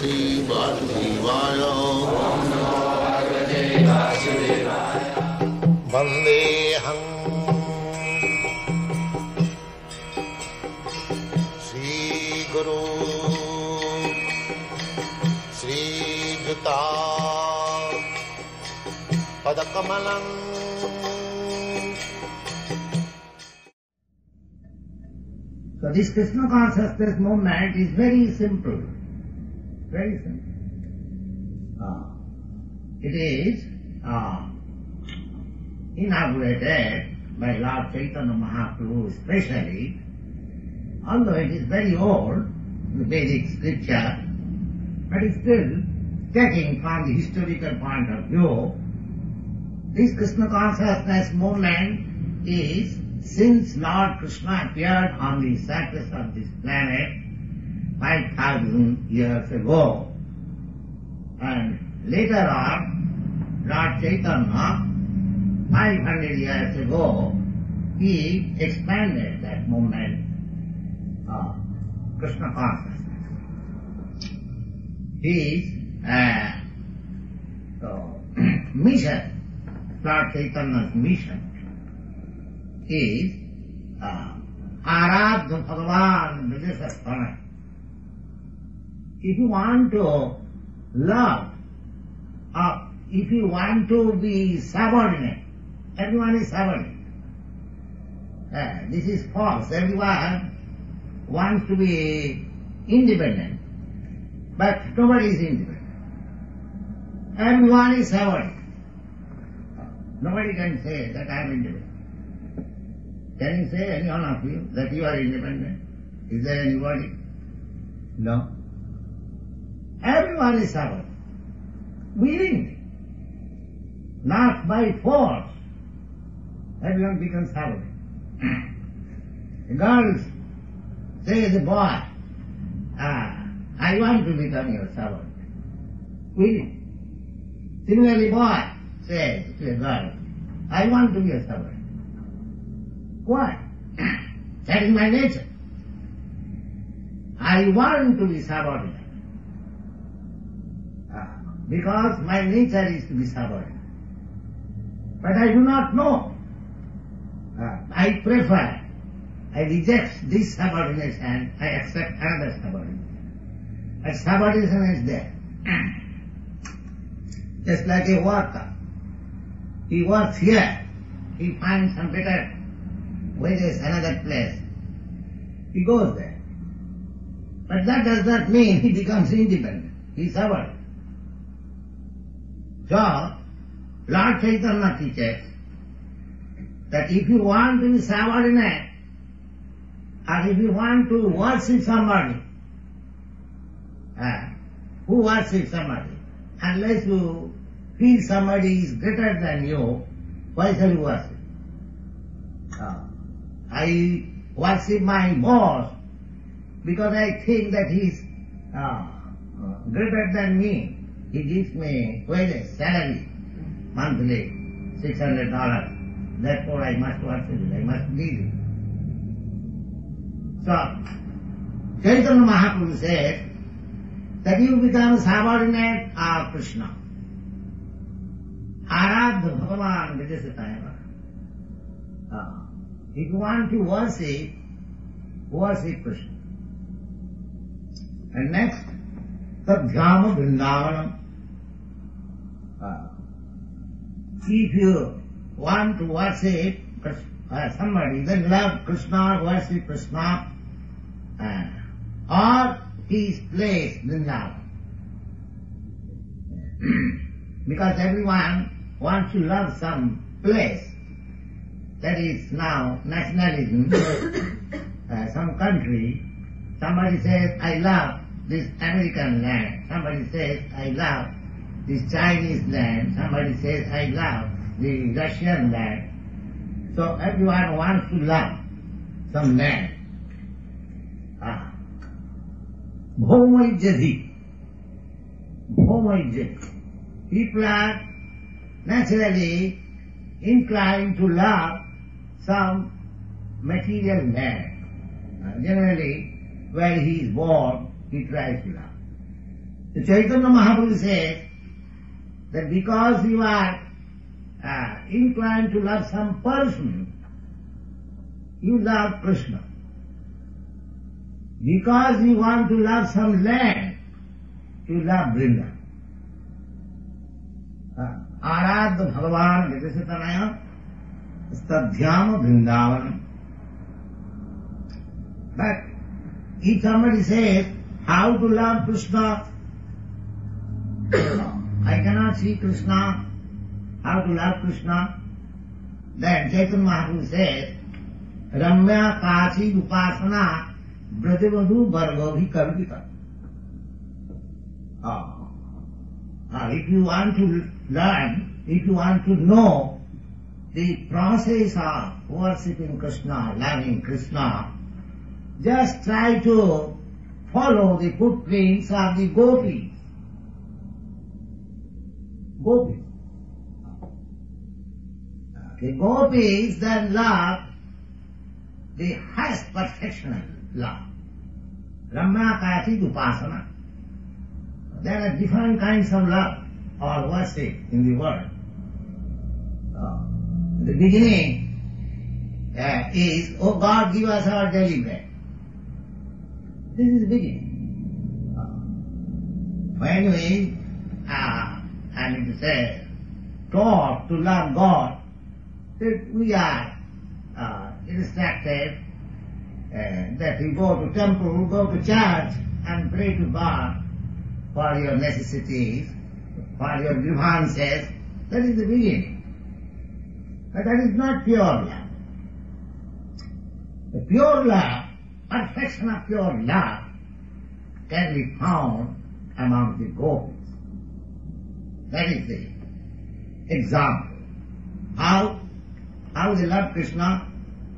Shri Vasudevaya. Vandeham Shri Guru Shri Juta Padakamalam. So this Krishna consciousness movement is very simple. Very simple. It is inaugurated by Lord Chaitanya Mahaprabhu especially, although it is very old, the Vedic scripture, but it's still taking from the historical point of view, this Krishna consciousness movement is since Lord Krishna appeared on the surface of this planet 5,000 years ago, and later on, Lord Chaitanya, 500 years ago, he expanded that movement of Krishna consciousness. His mission, Lord Chaitanya's mission, is Aradha Bhagavan Vijayasthana. If you want to love, or if you want to be subordinate, everyone is subordinate. This is false. Everyone wants to be independent, but nobody is independent. Everyone is subordinate. Nobody can say that I am independent. Can you say, any one of you, that you are independent? Is there anybody? No. Everyone is subordinate. Willingly. Not by force. Everyone becomes subordinate. The girls say to the boy, I want to become your subordinate. Willingly. Similarly, boy says to a girl, I want to be a subordinate. Why? That is my nature. I want to be subordinate. Because my nature is to be subordinate. But I do not know. I prefer, I reject this subordination, I accept another subordination. But subordination is there. Just like a worker. He works here, he finds some better wages another place. He goes there. But that does not mean he becomes independent. He is subordinate. So, Lord Chaitanya teaches that if you want to be subordinate, or if you want to worship somebody, who worships somebody? Unless you feel somebody is greater than you, why shall you worship? I worship my boss because I think that he is greater than me. He gives me wages, salary, monthly, $600. Therefore I must worship him, I must lead him. So, Chaitanya Mahaprabhu said that you become subordinate of Krishna. Aradha Bhagavan Vijayasthana. If you want to worship, worship Krishna. And next, Tadhyama Vrindavanam. If you want to worship somebody, then love Krishna, worship Krishna, or his place, Vrindavan. Because everyone wants to love some place. That is now nationalism. Some country, somebody says, I love this American land. Somebody says, I love this Chinese land. Somebody says, I love the Russian land. So everyone wants to love some land. Bhomajjati. Bhomajjati. People are naturally inclined to love some material land. Generally, where he is born, he tries to love. The Chaitanya Mahaprabhu says that because you are inclined to love some person, you love Krishna. Because you want to love some land, you love Vrindavan. Aradha Bhagavan Vidasitanaya Stadhyama Vrindavan. But if somebody says, how to love Krishna? I cannot see Krishna. How to love Krishna? Then Chaitanya Mahaprabhu says, Ramya Kachi Upasana Brajavadhu Bhargavhi Kalpita. If you want to learn, if you want to know the process of worshipping Krishna, loving Krishna, just try to follow the footprints of the gopis. Gopis. The gopis then love the highest perfectional love. Ramya Kati Upasana. There are different kinds of love or worship in the world. The beginning is, oh God, give us our daily bread. This is the beginning. When we, I mean to say, taught to love God, that we are instructed that we go to temple, go to church and pray to God for your necessities, for your grievances. That is the beginning. But that is not pure love. The pure love, perfection of pure love, can be found among the gopis. That is the example. How they love Krishna?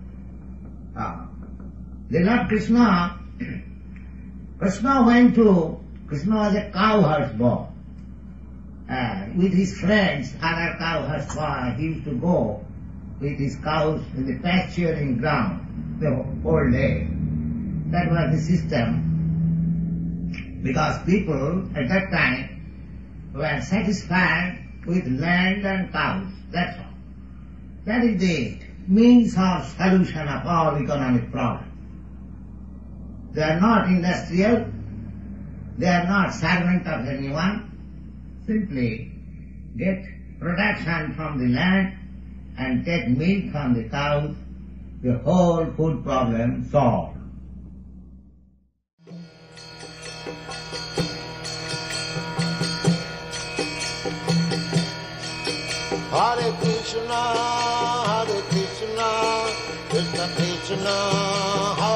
They love Krishna. Krishna was a cowherd's boy. With his friends, other cowherd's boy, he used to go with his cows in the pasturing ground the whole day. That was the system, because people at that time were satisfied with land and cows. That's all. That is the means of solution of all economic problems. They are not industrial, they are not servant of anyone, simply get production from the land and take milk from the cows, the whole food problem solved. Hare Krishna, Krishna Krishna,